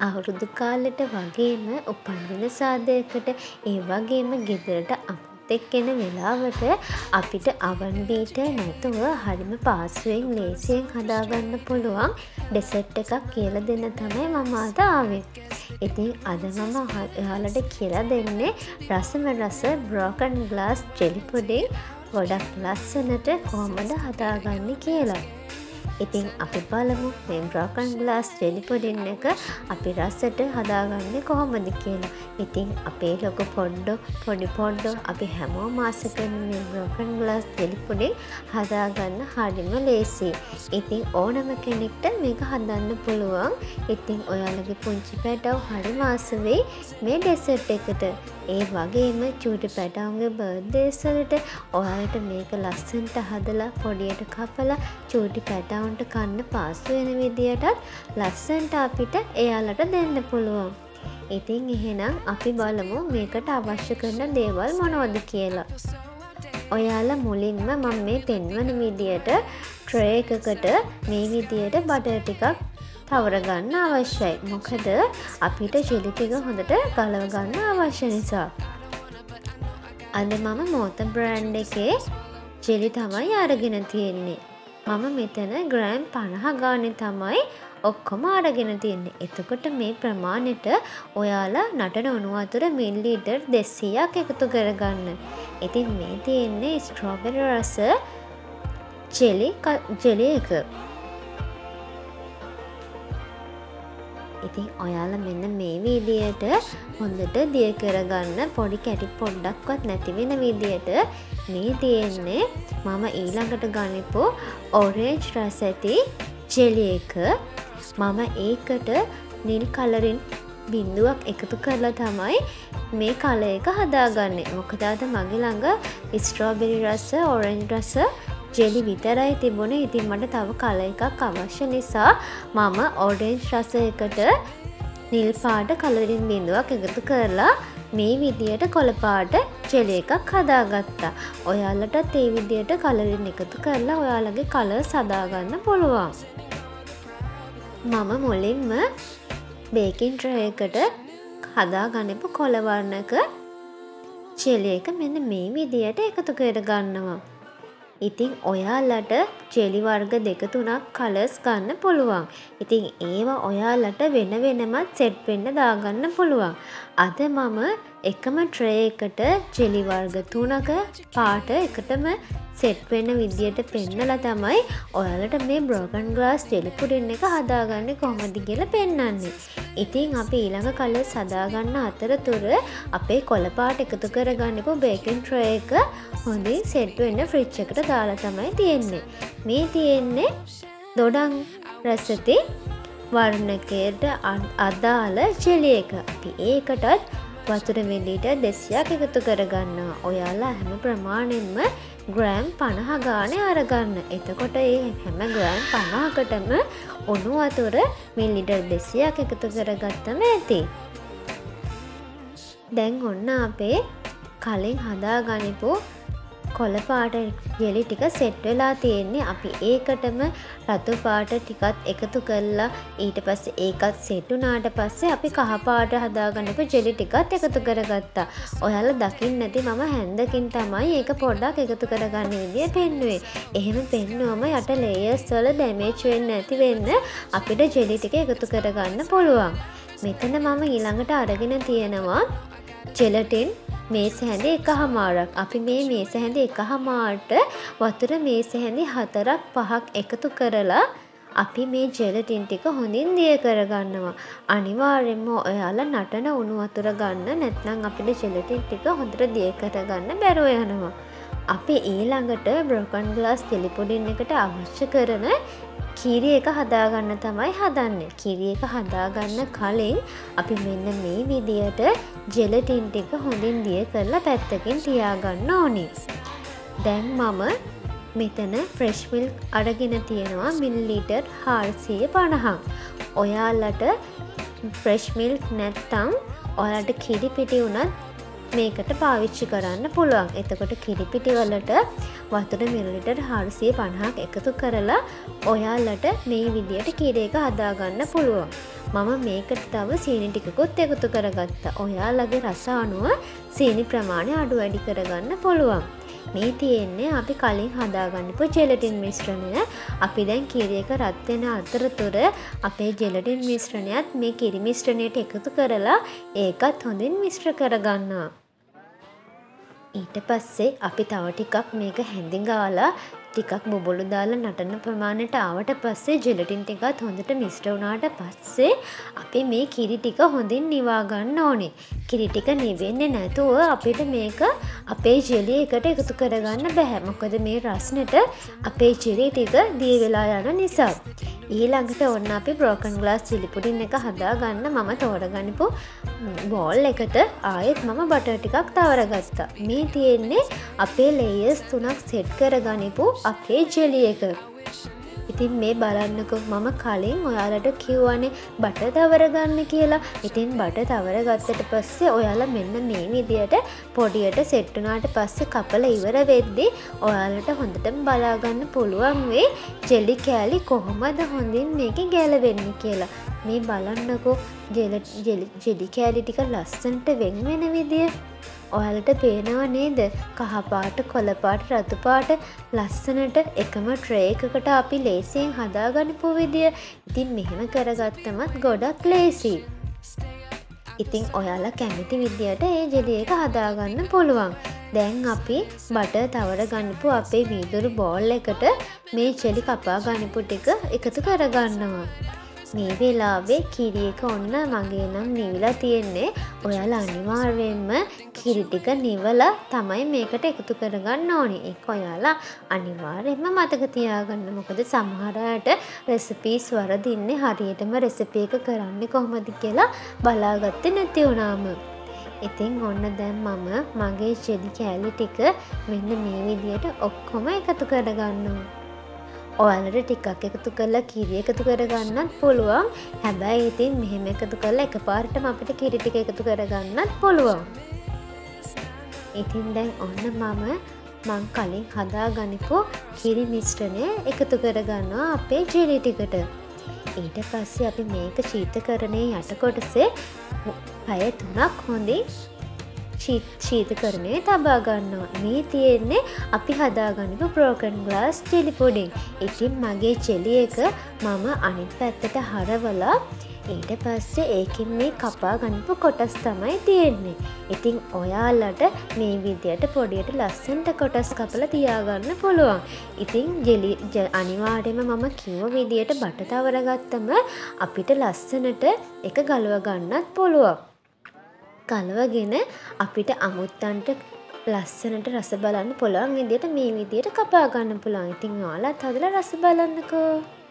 අවුරුදු කාලෙට වගේම උපන්දින සාදයකට ඒ වගේම ගෙදරට අමුත් එක්කෙන වෙලාවට අපිට oven beater නැතුව හරිම පහසුවෙන් ලේසියෙන් හදාගන්න පුළුවන් ඩෙසර්ට් එකක් කියලා දෙන්න තමයි මම අද ආවේ. ඉතින් අද මම ඔයාලට කියලා දෙන්නේ රසම රස broken glass jelly pudding ගොඩක් ලස්සනට කොහොමද හදාගන්නේ කියලා. ඉතින් අපි බලමු මේ broken glass jelly pudding එක අපි රසට හදාගන්නේ කොහොමද කියලා. ඉතින් අපේ ලොකු පොඩි පොඩ්ඩෝ අපි හැමෝම ආස කරන මේ broken glass jelly pudding හදාගන්න හරිම ලේසියි. ඉතින් ඕනම කෙනෙක්ට මේක හදන්න පුළුවන්. ඉතින් ඔයාලගේ පුංචි පැටව හරිම ආස වෙයි මේ ඩෙසර්ට් එකට. ඒ වගේම චූටි පැටවුන්ගේ බර්ත්ඩේස් වලට ඔයාලට මේක ලස්සනට හදලා පොඩියට කපලා චූටි පැටවුන්ට කන්න පාසු වෙන විදියටත් ලස්සනට අපිට එයාලට දෙන්න පුළුවන්. ඉතින් එහෙනම් අපි බලමු මේකට අවශ්‍ය කරන දේවල් මොනවද කියලා. ඔයාලා මුලින්ම මම මේ පෙන්වන විදියට ට්‍රේ එකකට මේ විදියට බටර් ටිකක් තවර ගන්න අවශ්‍යයි. මොකද අපිට ජෙලි ටික හොඳට ගලව ගන්න අවශ්‍ය නිසා. අද මම මෝත බ්‍රෑන්ඩ් එකේ ජෙලි තමයි අරගෙන තියෙන්නේ. මම මෙතන ග්‍රෑම් 50 ගානේ තමයි ඔක්කොම අරගෙන තියෙන්නේ. එතකොට මේ ප්‍රමාණයට ඔයාලා නටන උණු වතුර මිලිලීටර් 200ක් එකතු කරගන්න. ඉතින් මේ තියෙන්නේ ස්ට්‍රෝබෙරි රස ජෙලි එක. ඉතින් ඔයාලා මෙන්න මේ විදියට හොඳට දිය කරගන්න. පොඩි කැටි පොඩ්ඩක්වත් නැති වෙන විදියට මේ තියෙන්නේ මම ඊළඟට ගනිපු ඔරේන්ජ් රස ඇති ජෙලි එක. මම ඒකට නිල් කලරින් බිඳුවක් එකතු කරලා තමයි මේ කලර් එක හදාගන්නේ. මොකද අද මගේ ළඟ ස්ට්‍රෝබෙරි රස ඔරේන්ජ් රස ජෙලි විතරයි තිබුණේ. ඉතින් මට තව කලර් එකක් අවශ්‍ය නිසා මම ඔරේන්ජ් රස එකට නිල් පාට කලරින් බිඳුවක් එකතු කරලා මේ විදියට කොළ පාට ජෙලි එකක් හදාගත්තා. ඔයාලටත් මේ විදියට කලරින් එකතු කරලා ඔයාලගේ කලර්ස් හදාගන්න පුළුවන්. මම මුලින්ම බේකින් ට්‍රේ එකට හදාගන්නපු කොළ වර්ණක ජෙලි එක මෙන්න මේ විදියට එකතු කරගන්නවා. ඉතින් ඔයාලට ජෙලි වර්ග 2-3ක් කලර්ස් ගන්න පුළුවන්. ඉතින් ඒවා ඔයාලට වෙන වෙනමත් සෙට් වෙන්න දාගන්න පුළුවන්. අද මම එකම ට්‍රේ එකට ජෙලි වර්ග 3ක පාට එකටම සෙට් වෙන විදියට පෙන්නලා තමයි ඔයාලට මේ broken glass jelly pudding එක හදාගන්නේ කොහොමද කියලා පෙන්නන්නේ. ඉතින් අපි ඊළඟ කලර්ස් හදාගන්න අතරතුර අපේ කොළ පාට එකතු කරගන්නපු බේකින් ට්‍රේ එක හොඳින් සෙට් වෙන්න ෆ්‍රිජ් එකට දාලා තමයි තියෙන්නේ. මේ තියෙන්නේ දොඩම් රසති වර්ණකයට අදාළ ජෙලි එක. අපි ඒකටත් වතුර මිලිලීටර් 200ක් එකතු කරගන්නවා. ඔයාලා හැම ප්‍රමාණයෙන්ම ග්‍රෑම් 50 ගානේ අරගන්න. එතකොට ඒ හැම ග්‍රෑම් 50කටම උණු වතුර මිලිලීටර් 200ක් එකතු කරගත්තම ඇති. දැන් ඔන්න අපේ කලින් හදාගනිපු කොළ පාට ජෙලි ටික සෙට් වෙලා තියෙන්නේ. අපි ඒකටම රතු පාට ටිකත් එකතු කරලා ඊට පස්සේ ඒකත් සෙට් වුණාට පස්සේ අපි කහ පාට හදාගන්නපු ජෙලි ටිකත් එකතු කරගත්තා. ඔයාලා දකින්න නැති මම හැන්දකින් තමයි ඒක පොඩ්ඩක් එකතු කරගන්න විදිය පෙන්නුවේ. එහෙම පෙන්නුවම යට ලේයර්ස් වල ඩැමේජ් වෙන්නේ නැති වෙන්න අපිට ජෙලි ටික එකතු කරගන්න පුළුවන්. මෙතන මම ඊළඟට අරගෙන තියෙනවා ජෙලටින් මේස හැඳි 1/2. අපි මේ මේස හැඳි 1/2ට වතුර මේස හැඳි 4-5ක් එකතු කරලා අපි මේ ජෙලටින් ටික හොඳින් දිය කරගන්නවා. අනිවාර්යෙන්ම ඔයාලා නටන උණු වතුර ගන්න, නැත්නම් අපිට ජෙලටින් ටික හොඳට දිය කරගන්න බැරුව යනවා. අපි ඊළඟට broken glass jelly pudding එකට අවශ්‍ය කරන කිරි එක හදාගන්න තමයි හදන්නේ. කිරි එක හදාගන්න කලින් අපි මෙන්න මේ විදියට ජෙලටින් ටික හොඳින් දිය කරලා පැත්තකින් තියාගන්න ඕනේ. දැන් මම මෙතන ෆ්‍රෙෂ් මිල්ක් අරගෙන තියෙනවා මිලිලීටර් 450ක්. ඔයාලට ෆ්‍රෙෂ් මිල්ක් නැත්තම් ඔයාලට කිරි පිටි උනත් මේකට පාවිච්චි කරන්න පුළුවන්. එතකොට කිරිපිටි වලට වතුර මිලිලිටර් 450ක් එකතු කරලා ඔයාලට මේ විදියට කිරි එක හදාගන්න පුළුවන්. මම මේකට තව සීනි ටිකකුත් එකතු කරගත්තා. ඔයාලගේ රස අනුව සීනි ප්‍රමාණය අඩු වැඩි කරගන්න පුළුවන්. මේ තියෙන්නේ අපි කලින් හදාගන්නපු ජෙලටින් මිශ්‍රණය. අපි දැන් කිරි එක රත් වෙන අතරතුර අපේ ජෙලටින් මිශ්‍රණයත් මේ කිරි මිශ්‍රණයට එකතු කරලා ඒකත් හොඳින් මිශ්‍ර කරගන්නවා. ඊට පස්සේ අපි තව ටිකක් මේක හැඳි ගාලා ටිකක් බොබොලු දාලා නටන ප්‍රමාණයට ආවට පස්සේ ජෙලටින් ටිකත් හොඳට මිශ්‍ර වුණාට පස්සේ අපි මේ කිරි ටික හොඳින් නිවා ගන්න ඕනේ. කිරි ටික නිවෙන්නේ නැතුව අපිට මේක අපේ ජෙලි එකට එකතු කරගන්න බෑ. මොකද මේ රස්නෙට අපේ ජෙලි ටික දිය වෙලා යන නිසා. ඊළඟට ඔන්න අපි බ්‍රෝකන් ග්ලාස් චිලි පුඩින් එක හදාගන්න මම තෝරගනිපු බෝල් එකට ආයෙත් මම බටර් ටිකක් තවරගත්තා. මේ තියෙන්නේ අපේ ලේයර්ස් 3ක් සෙට් කරගනිපු අපේ ජෙලි එක. ඉතින් මේ බලන්නකෝ මම කලින් ඔයාලට කිව්වනේ බටර් තවර ගන්න කියලා. ඉතින් බටර් තවර ගත්තට පස්සේ ඔයාලා මෙන්න මේ විදියට පොඩියට සෙට් වුණාට පස්සේ කපලා ඉවර වෙද්දී ඔයාලට හොඳටම බලා ගන්න පුළුවන් වෙයි ජෙලි කෑලි කොහොමද හොඳින් මේකේ ගැලවෙන්නේ කියලා. මේ බලන්නකෝ ජෙලි කෑලි ටික ලස්සනට වෙන් වෙන විදිය. ඔයාලට පේනව නේද? කහ පාට, කොළ පාට, රතු පාට ලස්සනට එකම ට්‍රේ එකකට අපි ලේසියෙන් හදාගන්නපු විදිය. ඉතින් මෙහෙම කරගත්තමත් ගොඩක් ලේසි. ඉතින් ඔයාලා කැමති විදියට ඒ ජෙලි එක හදාගන්න පුළුවන්. දැන් අපි බටර් තවර ගන්නපු අපේ වීදුරු බෝල් එකට මේ ජෙලි කපා ගන්නපු ටික එකතු කරගන්නවා. මේ වෙලාවේ කිරි එක ඔන්න මගේ නම් නිවිලා තියෙන්නේ. ඔයාලා අනිවාර්යයෙන්ම කිරි ටික නිවලා තමයි මේකට එකතු කරගන්න ඕනේ. ඒක ඔයාලා අනිවාර්යයෙන්ම මතක තියාගන්න. මොකද සමහර අයට රෙසිපීස් වරදින්නේ හරියටම රෙසිපි එක කරන්නේ කොහොමද කියලා බලාගත්තේ නැති වුණාම. ඉතින් ඔන්න දැන් මම මගේ ජෙලි කෑලි ටික මෙන්න මේ විදියට ඔක්කොම එකතු කරගන්නවා. ඔයාලට ටිකක් එකතු කරලා කිරි එකතු කරගන්නත් පුළුවන්. හැබැයි ඉතින් මෙහෙම එකතු කරලා එකපාරටම අපිට කිරි ටික එකතු කරගන්නත් පුළුවන්. ඉතින් දැන් ඔන්න මං කලින් හදාගනිපු කිරි මිශ්‍රණය එකතු කරගන්නවා අපේ ජෙලි ටිකට. ඊට පස්සේ අපි මේක ශීතකරණයේ යට කොටසේ පැය 3ක් හොඳින් ශීතකරණයේ තබා ගන්නවා. මේ තියෙන්නේ අපි හදාගන්නපු බ්‍රෝකන් ග්ලාස් ජෙලි පුඩින්. ඉතින් මගේ ජෙලි එක මම අනිත් පැත්තට හරවලා ඊට පස්සේ ඒකින් මේ කපා ගන්නපු කොටස් තමයි තියෙන්නේ. ඉතින් ඔයාලට මේ විදියට පොඩියට ලස්සනට කොටස් කපලා තියාගන්න පුළුවන්. ඉතින් ජෙලි අනිවාර්යයෙන්ම මම කිව්ව විදියට බටර් තවර ගත්තම අපිට ලස්සනට එක ගලව ගන්නත් පුළුවන්. කලවගෙන අපිට අමුත්තන්ට ලස්සනට රස බලන්න පුළුවන් විදියට මේ විදියට කපා ගන්න පුළුවන්. ඉතින් ඔයාලත් හදලා රස බලන්නකෝ.